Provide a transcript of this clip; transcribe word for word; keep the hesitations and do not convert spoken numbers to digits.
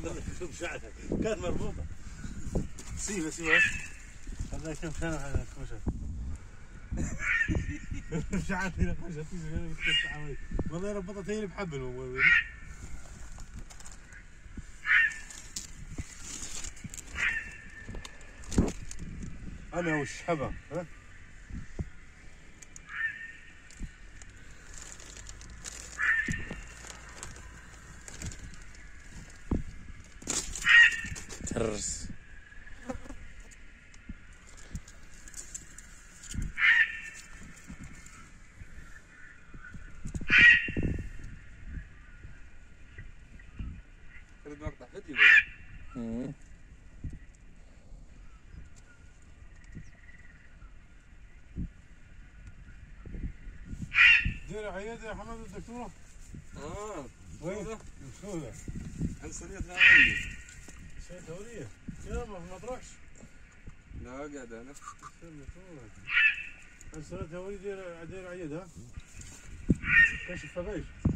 شوف شعرها كانت مربوطة. سيبه سيبه هذا كم سنة هذا كوشة. مش عارف هنا كوشة تيجي والله ربطت هي بحبل والله. أنا وش حبة ها؟ ترس تريد مقطع فيديو؟ امم دير عيادة يا حمد الدكتورة؟ اه وين؟ مسؤولة عند صيدلية العاملي. شيء دورية يلا ما مطرحش. لا قاعد انا. عند صيدلية دير دير عيادة ها؟ كشف فبايش